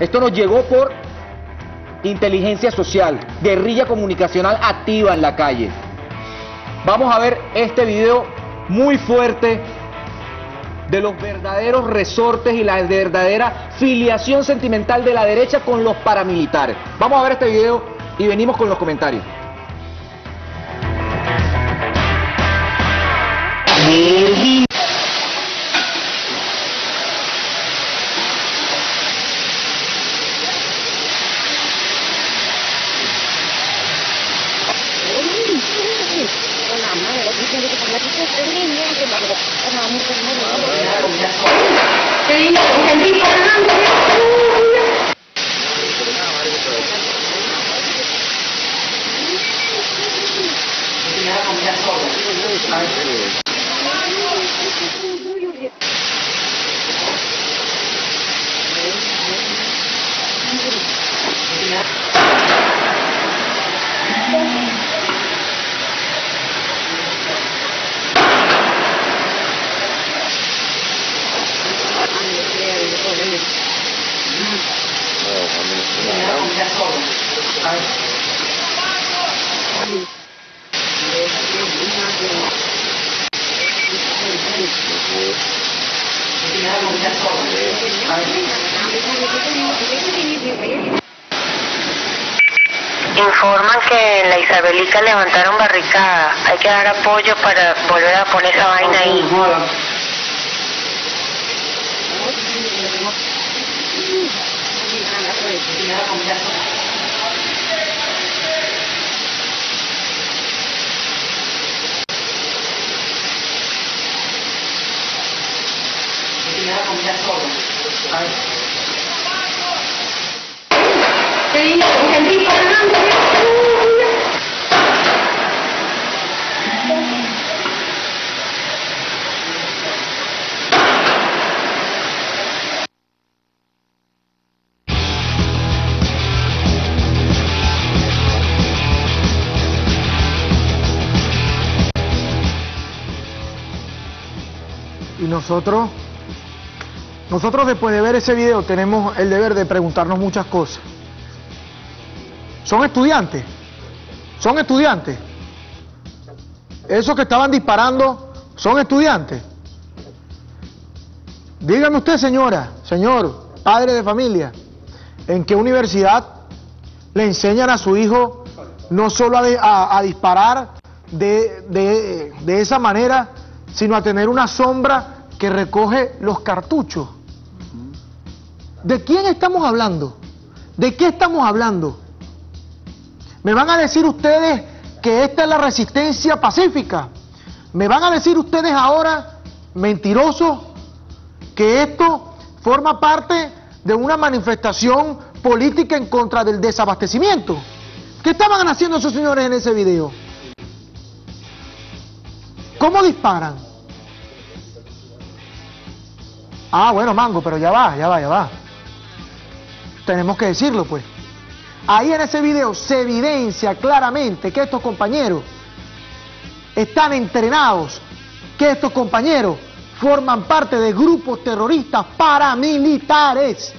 Esto nos llegó por inteligencia social, guerrilla comunicacional activa en la calle. Vamos a ver este video muy fuerte de los verdaderos resortes y la verdadera filiación sentimental de la derecha con los paramilitares. Vamos a ver este video y venimos con los comentarios. Informan que en la Isabelita levantaron barricada. Hay que dar apoyo para volver a poner esa vaina ahí. Y nosotros después de ver ese video tenemos el deber de preguntarnos muchas cosas. ¿Son estudiantes? ¿Son estudiantes? ¿Esos que estaban disparando son estudiantes? Dígame usted, señora, señor, padre de familia, ¿en qué universidad le enseñan a su hijo no solo a disparar de esa manera, sino a tener una sombra que recoge los cartuchos? ¿De quién estamos hablando? ¿De qué estamos hablando? ¿Me van a decir ustedes que esta es la resistencia pacífica? ¿Me van a decir ustedes ahora, mentirosos, que esto forma parte de una manifestación política en contra del desabastecimiento? ¿Qué estaban haciendo esos señores en ese video? ¿Cómo disparan? Ah, bueno, Mango, pero ya va. Tenemos que decirlo, pues. Ahí en ese video se evidencia claramente que estos compañeros están entrenados, que estos compañeros forman parte de grupos terroristas paramilitares,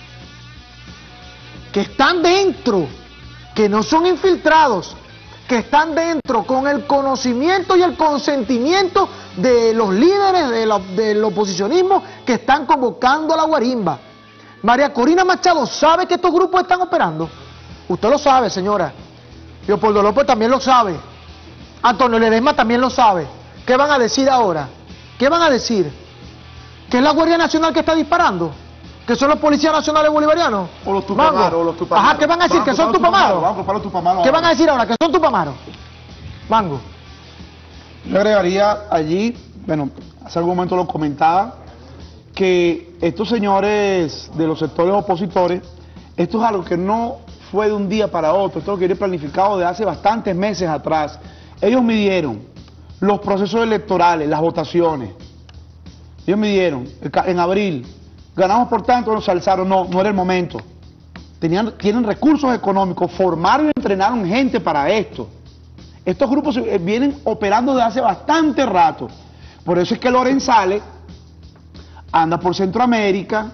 que están dentro, que no son infiltrados, que están dentro con el conocimiento y el consentimiento de los líderes del oposicionismo que están convocando a la guarimba. María Corina Machado sabe que estos grupos están operando. Usted lo sabe, señora. Leopoldo López también lo sabe. Antonio Ledesma también lo sabe. ¿Qué van a decir ahora? ¿Qué van a decir? ¿Que es la Guardia Nacional que está disparando? ¿Que son los policías nacionales bolivarianos? O los tupamaros, o los tupamaros. Ajá, ¿qué van a decir? ¿Que son tupamaros? ¿Qué van a decir ahora? ¿Que son tupamaros? Mango. Yo agregaría allí, bueno, hace algún momento lo comentaba, que estos señores de los sectores opositores, esto es algo que no fue de un día para otro, esto es lo que viene planificado de hace bastantes meses atrás. Ellos midieron los procesos electorales, las votaciones. Ellos midieron en abril. Ganamos por tanto, nos alzaron, no era el momento. Tienen recursos económicos, formaron y entrenaron gente para esto. Estos grupos vienen operando desde hace bastante rato. Por eso es que Lorenzale anda por Centroamérica,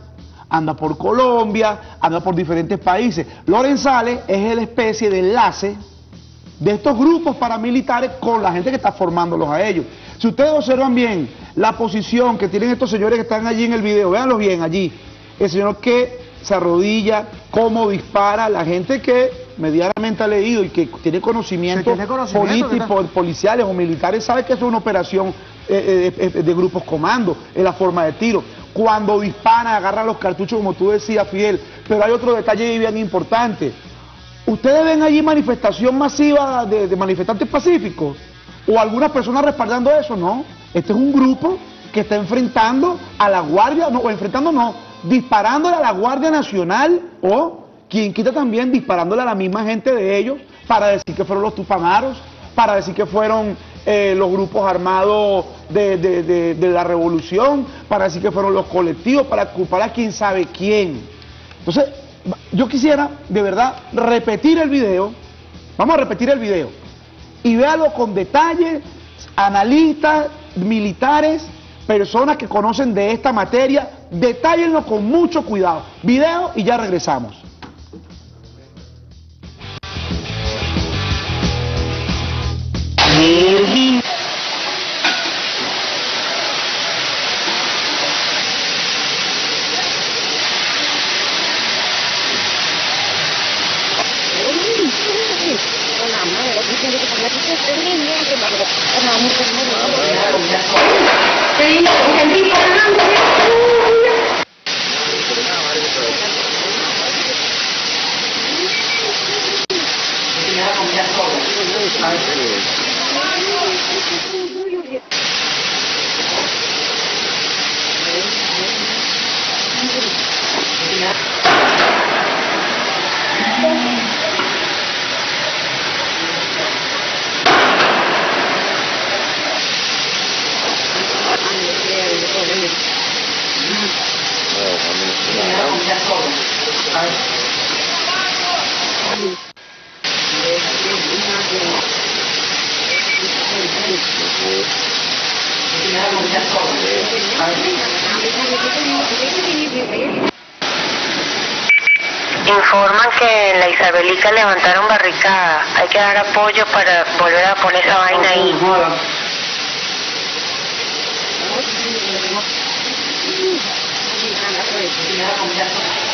anda por Colombia, anda por diferentes países. Lorenzales es la especie de enlace de estos grupos paramilitares con la gente que está formándolos a ellos. Si ustedes observan bien la posición que tienen estos señores que están allí en el video, véanlo bien allí, el señor que se arrodilla, cómo dispara, la gente que medianamente ha leído y que tiene conocimientos políticos, policiales o militares, sabe que eso es una operación de grupos comandos, es la forma de tiro. Cuando disparan, agarran los cartuchos, como tú decías, Fidel, pero hay otro detalle bien importante. ¿Ustedes ven allí manifestación masiva de manifestantes pacíficos? ¿O algunas personas respaldando eso? No. Este es un grupo que está enfrentando a la Guardia, no, o enfrentando no, disparándole a la Guardia Nacional, o quien quita también disparándole a la misma gente de ellos, para decir que fueron los Tupamaros, para decir que fueron los grupos armados de la revolución, para decir que fueron los colectivos, para culpar a quién sabe quién. Entonces, yo quisiera, de verdad, repetir el video. Vamos a repetir el video. Y véalo con detalle, analistas, militares, personas que conocen de esta materia, detállenlo con mucho cuidado. Video y ya regresamos. Informan que en la Isabelica levantaron barricada. Hay que dar apoyo para volver a poner esa vaina ahí.